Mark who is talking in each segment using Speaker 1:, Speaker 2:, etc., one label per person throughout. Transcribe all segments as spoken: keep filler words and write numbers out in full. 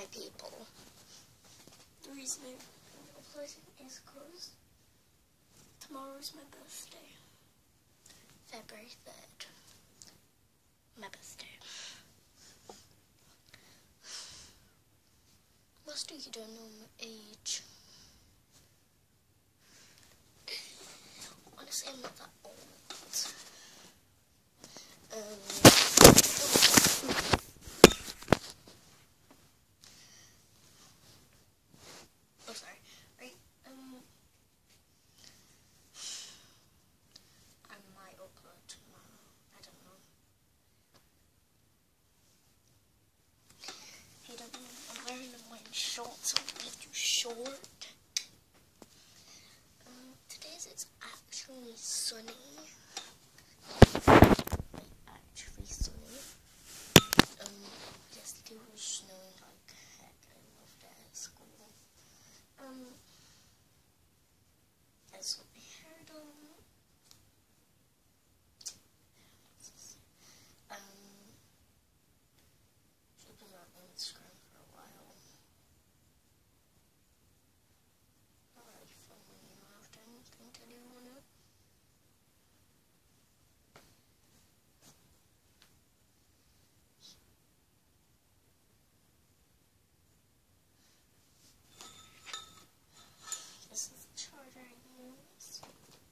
Speaker 1: people. The reason I'm uploading is because tomorrow's my birthday. February third. My birthday. Most of you don't know my age. Honestly, I'm not that old. Um, oh, sorry. Right, um, I might upload tomorrow. I don't know. Hey, don't know. I'm wearing my shorts. I'm a bit too short. Um, today's it's actually sunny. Actually sunny. Um, yesterday was snowing like heck. I loved it at school. Um, I just got my hair done. Um, should be on Instagram for a while. Not really fun when you don't have anything to do on it. This is the charger I use.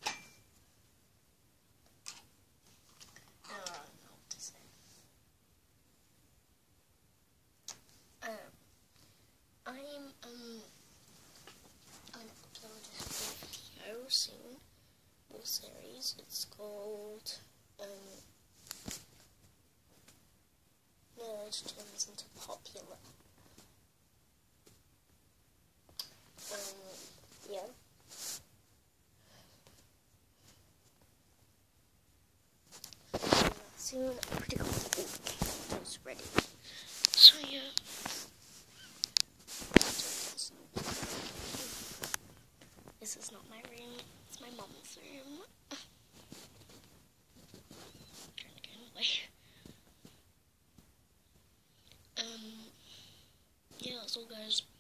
Speaker 1: I don't really know what to say. Um, I'm um gonna upload a video soon. New series. It's called um Nerd Turns into Popular. Um, yeah. Soon, I'm pretty confident I was ready. So yeah. This is not my room, it's my mom's room. Trying to get away. Um, yeah, that's all guys.